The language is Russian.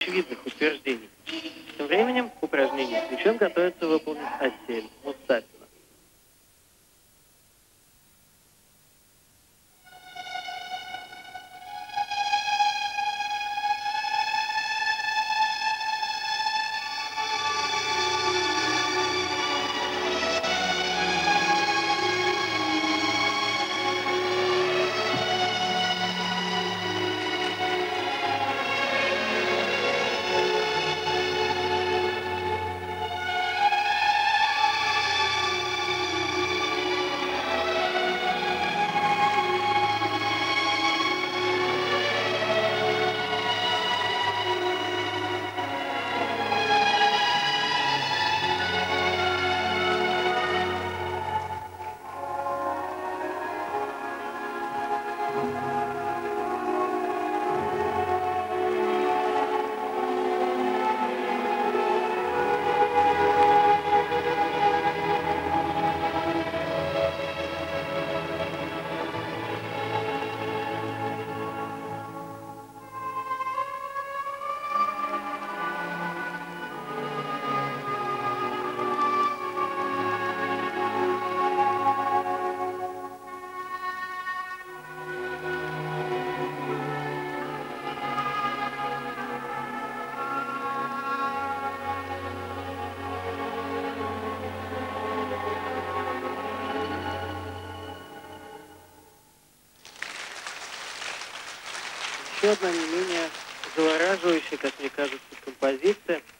очевидных утверждений. Тем временем упражнение с мячом готовится выполнить Асель, Мустафина. Еще одна не менее завораживающая, как мне кажется, композиция